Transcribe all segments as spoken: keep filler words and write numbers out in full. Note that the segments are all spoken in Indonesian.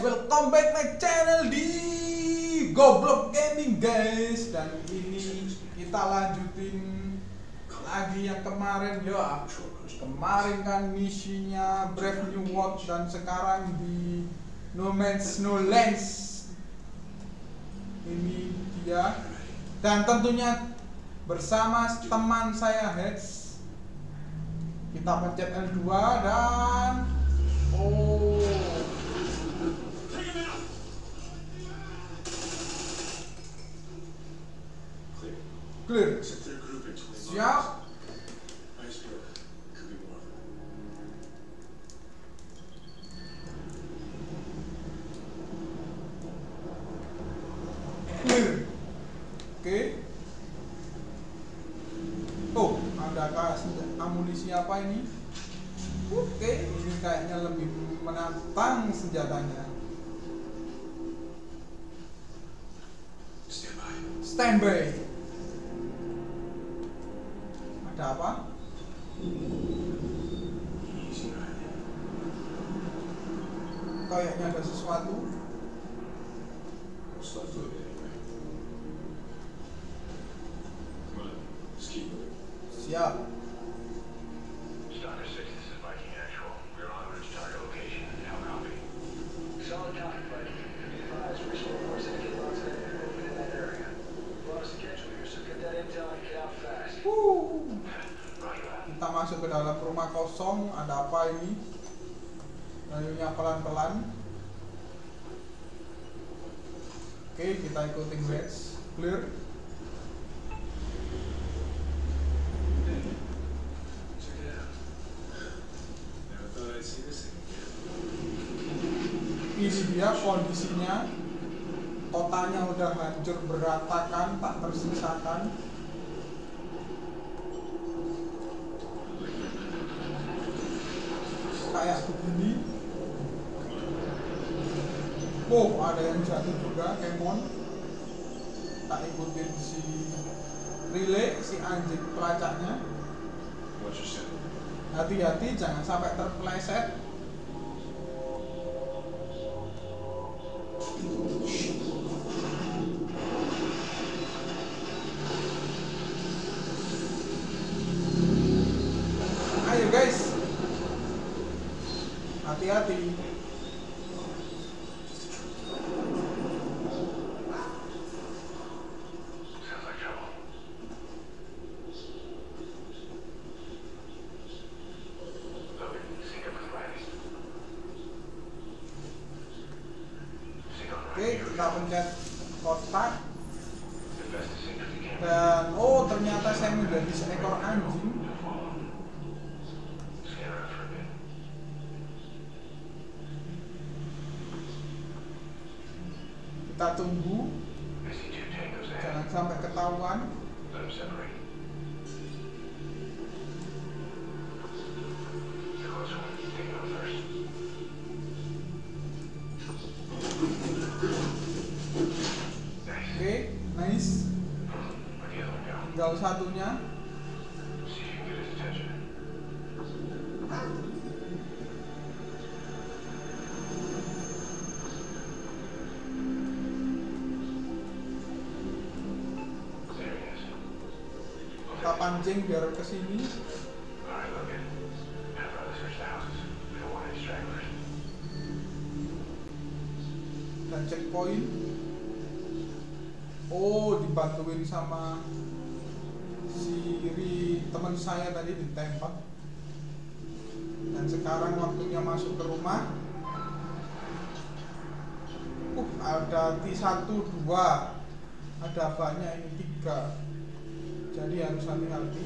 welcome back my channel di Goblok Gaming guys. Dan ini kita lanjutin lagi yang kemarin ya. Kemarin kan misinya Brave New World dan sekarang di No Man's No Lands. Ini dia. Dan tentunya bersama teman saya Heads. Kita pencet L dua dan oh clear. Siap. Clear. Oke. Oh, ada amunisi apa ini? Oke, ini kayaknya lebih menantang senjatanya. Standby. Ada apa? Kayaknya ada sesuatu. Siap. Kita masuk ke dalam rumah kosong. Ada apa ini? Layunya pelan-pelan. Oke, kita ikutin guys. Clear. Ini dia kondisinya. Kotanya udah hancur berantakan, tak tersisakan. Kayak begini. Oh, ada yang jatuh juga, Kemon. Tak ikutin si relay, si anjing pelacaknya. Hati-hati, jangan sampai terpeleset. Ayo guys, hati-hati. Oke, kita pencet kotak. Dan oh, ternyata saya menjadi seekor anjing. Kita tunggu, jangan sampai ketahuan. Oke, nice. Tinggal satunya. Kita pancing biar kesini. Dan checkpoint. Oh, dibantuin sama si Ri, teman saya tadi ditembak. Dan sekarang waktunya masuk ke rumah. Uh, ada T satu, dua. Ada banyak ini tiga. Jadi harus hati-hati.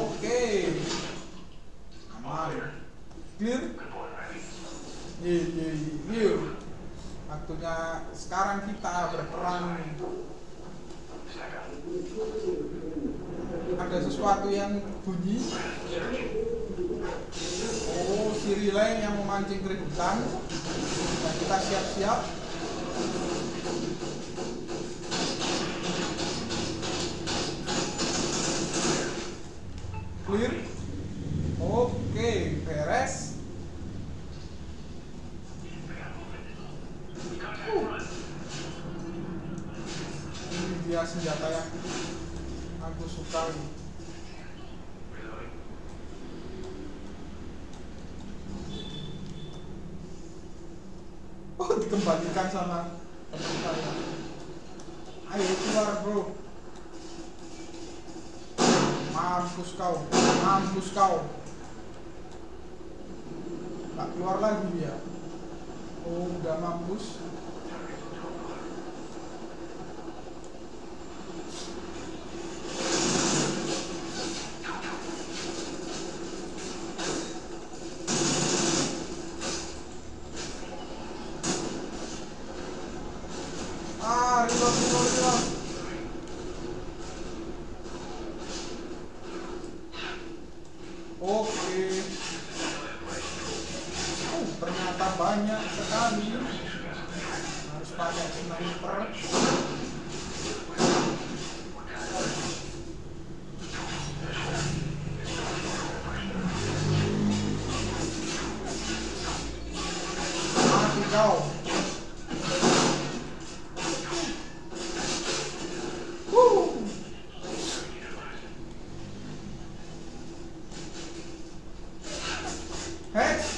Oke. Aman. Clear. Iya, iya, sesuatu yang bunyi. Oh, si relay yang memancing keributan. Nah, kita siap-siap. Clear. Oke, beres. Uh. Ini dia senjata yang aku suka. Oh, dikembalikan sama teman saya. Ayo keluar, bro. Mampus kau, mampus kau. Tak keluar lagi dia. Oh, udah mampus. Ah, reload, reload, reload. Oke. Oh, ternyata banyak sekali. Harus pakai sniper. Mati kau. Hex.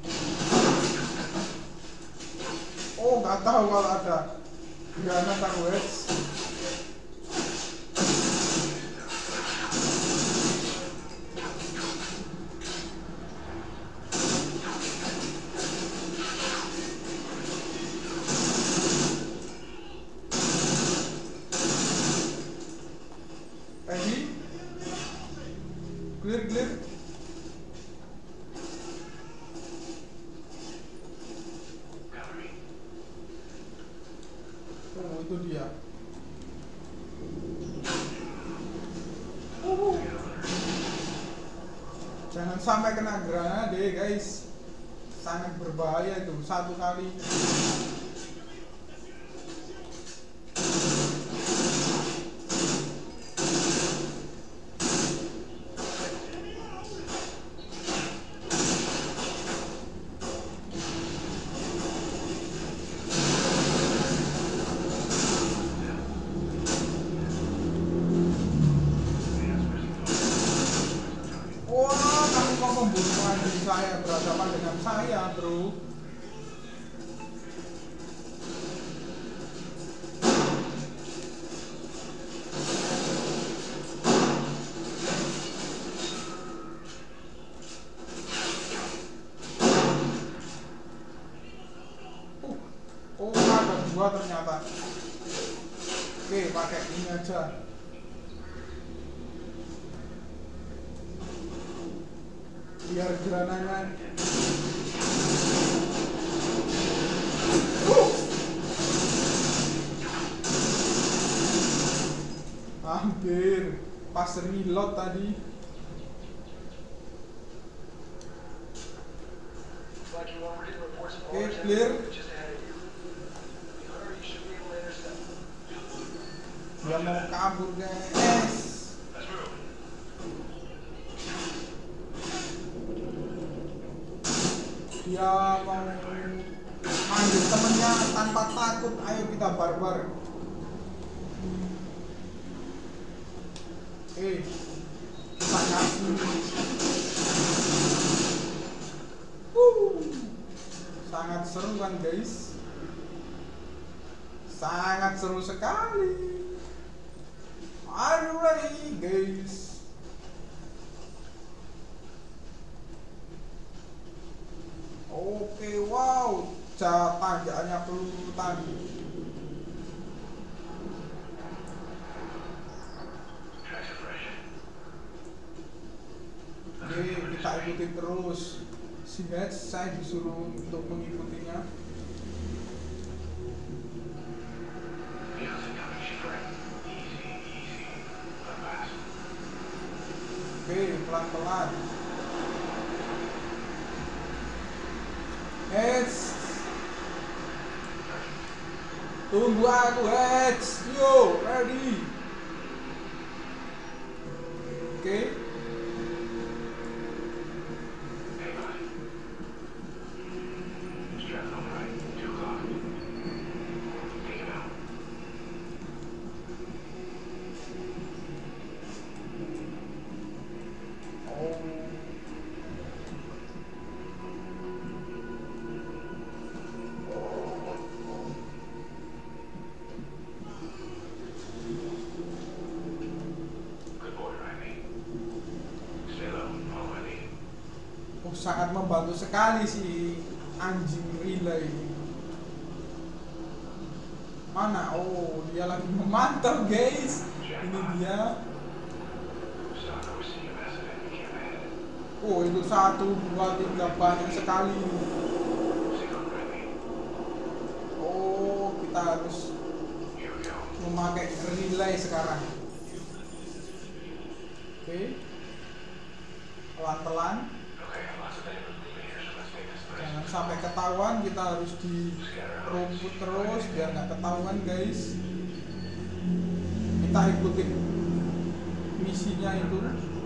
Oh, nggak tahu kalau ada granat atau hex. Ready? Clear, clear. Oh, itu dia. Uh. Jangan sampai kena granade, guys. Sangat berbahaya itu. Satu kali. Wah, kamu kok pembunuhan diri saya berhadapan dengan saya, bro. Uh, oh, ada dua ternyata. Oke, pakai ini aja. Biar grananya uh. Hampir pas reload tadi. Oke, clear. Dia mau kabur, guys. Dia mau manggil temennya tanpa takut. Ayo kita barbar. Eh, kita kasih. Uh, sangat seru kan, guys? Sangat seru sekali. Are you ready, guys? Oke, wow, tanjakannya pelurutan. Oke, kita ikuti terus. Sehingga saya disuruh untuk mengikutinya. Oke, pelan-pelan. Heads. Tunggu aku, heads. Yo, ready. Oke. Sangat membantu sekali si anjing relay. Mana? Oh, dia lagi memantau, guys. Ini dia. Oh, itu satu, dua, tiga, banyak sekali. Oh, kita harus memakai relay sekarang. Oke, pelan-pelan. Jangan sampai ketahuan, kita harus di rumput terus biar nggak ketahuan, guys. Kita ikutin misinya itu.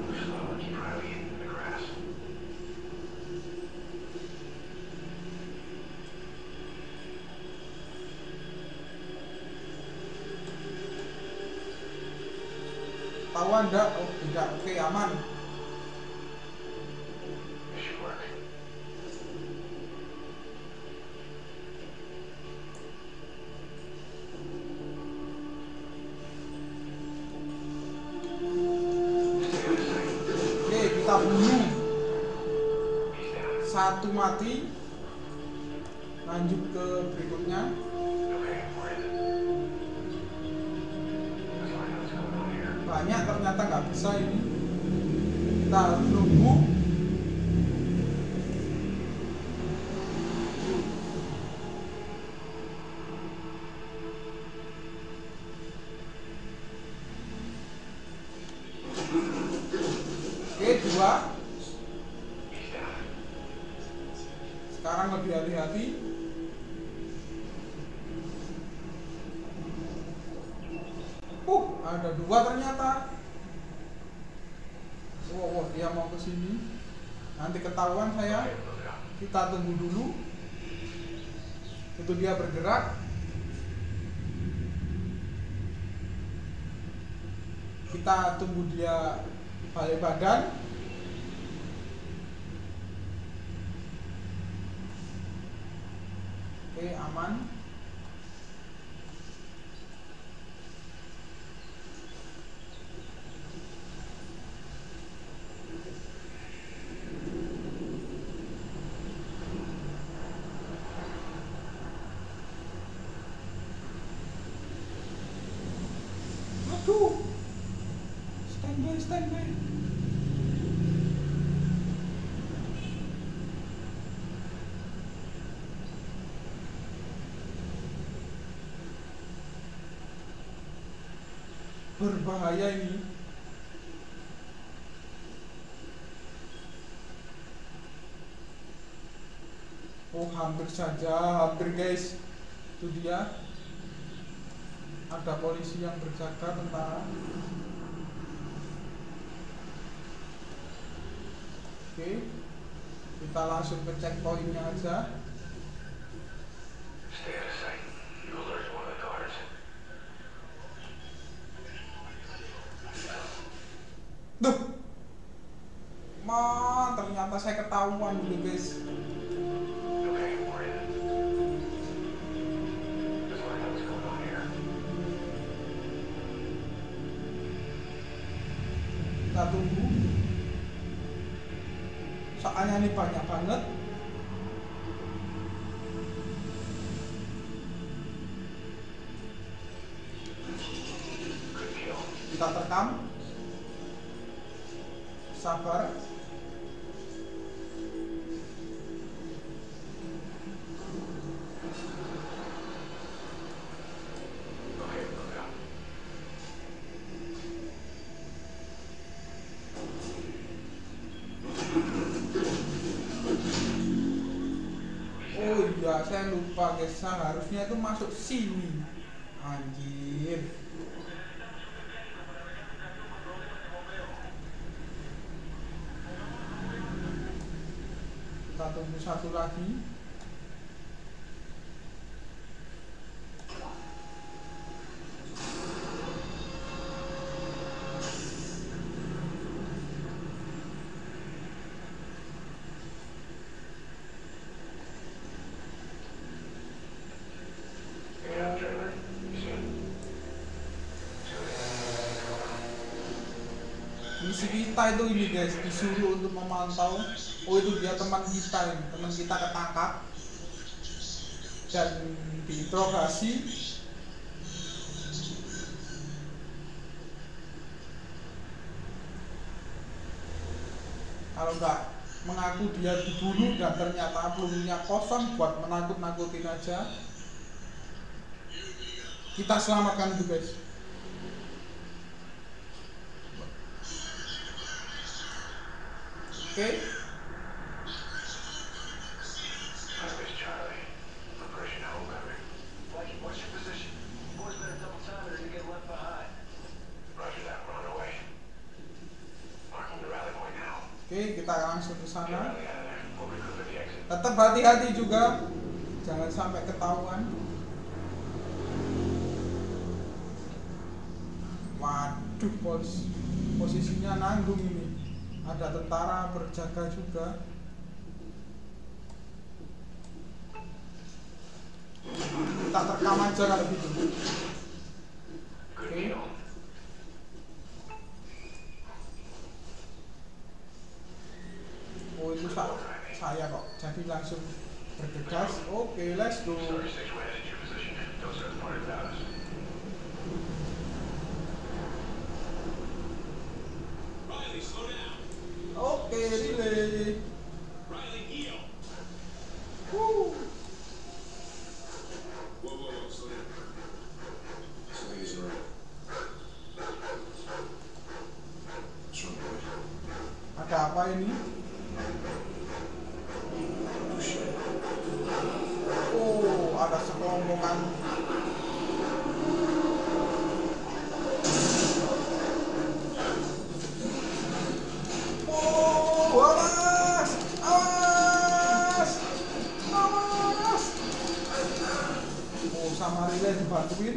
Tahuan enggak? Oh tidak, oke aman. Bunuh satu, mati, lanjut ke berikutnya. Banyak ternyata nggak bisa ini, kita harus nunggu. Dua. Sekarang lebih hati-hati. Uh, ada dua ternyata. Wow, wow, dia mau ke sini. Nanti ketahuan saya. Kita tunggu dulu. Itu dia bergerak. Kita tunggu dia balik badan. Oke, aman. Aduh. Standby, standby. Berbahaya ini. Oh, hampir saja, hampir, guys. Itu dia. Ada polisi yang berjaga, tentara. Oke, kita langsung ke checkpointnya aja. Duh, man, ternyata saya ketahuan dulu, guys. Kita tunggu. Soalnya ini banyak banget. Kita terekam. Sabar. saya lupa guys, harusnya itu masuk sini. Anjir. Kita tunggu satu lagi. Misi kita itu ini guys, disuruh untuk memantau. Oh itu dia teman kita ini, teman kita ketangkap dan diinterogasi. Kalau nggak mengaku dia dibunuh dan ternyata pelurunya kosong buat menakut-nakutin aja. Kita selamatkan itu guys. Oke. Okay. Oke, okay, kita langsung ke sana. Tetap hati-hati juga, jangan sampai ketahuan. Waduh, pos posisinya nanggung ini. Ada tentara berjaga juga. Kita terekam aja kalau gitu. Oke. Okay. Oh itu sa saya kok, jadi langsung bergegas. Oke, okay, let's go. Oke, okay, relay. Woo. Ada apa ini? Oh, ada sekelompokan. Sama relay dibantuin,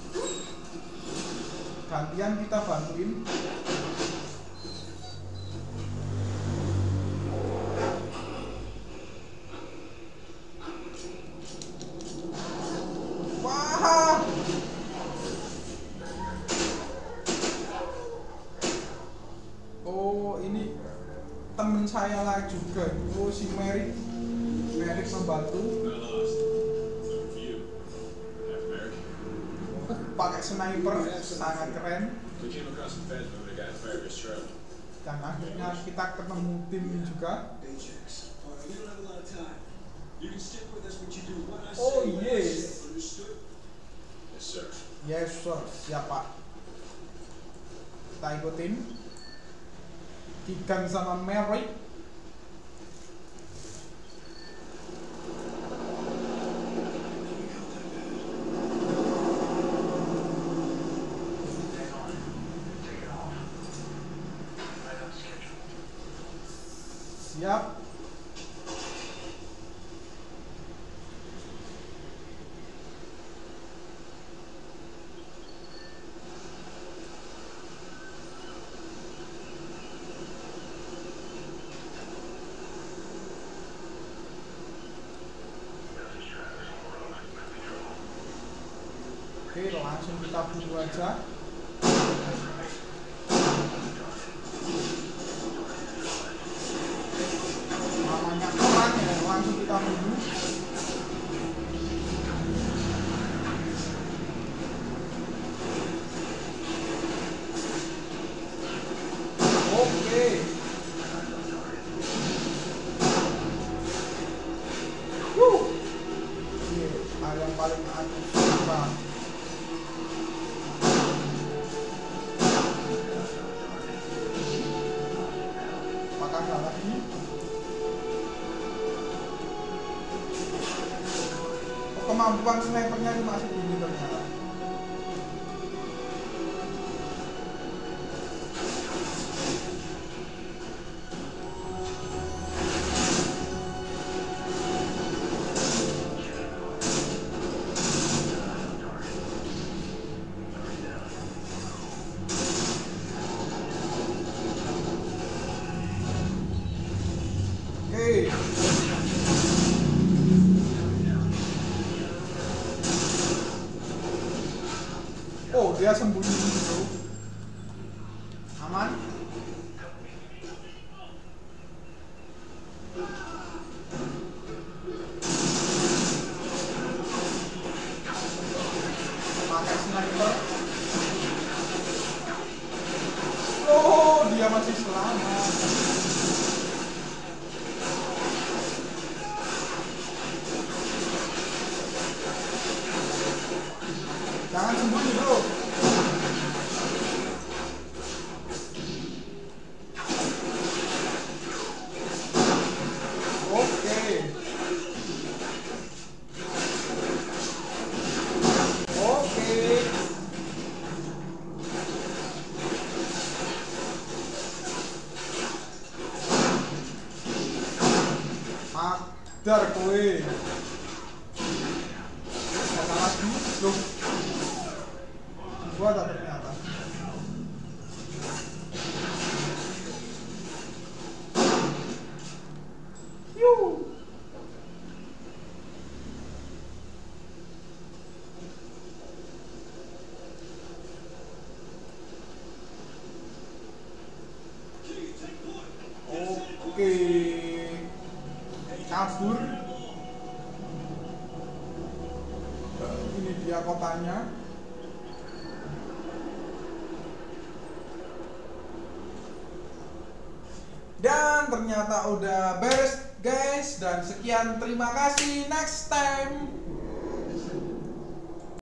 gantian kita bantuin. Wah, oh ini temen saya lah juga. Oh si Mary, Mary membantu. Pakai sniper, sangat keren. Dan akhirnya kita ketemu tim juga. Oh yes. Yes sir, siapa? Kita ikutin Keegan sama Mary. Siap. Oke, langsung kita bunuh aja. Namanya orang ya, langsung kita bunuh. Oke. Wuh. Ini hal yang paling aku suka. Apakah ada lagi? kemampuan snipernya cuma segini ternyata. Oh, dia sembunyi gitu. Aman. Pakai sniper. Oh, dia masih selamat. Jangan sembunyi bro. Oke. Oke. Akdar kowe. Kata lagi loh. Gua tak ternyata. Yuh. Oke. Kabur. Ini dia kotanya. Dan ternyata udah beres guys. Dan sekian, terima kasih, next time.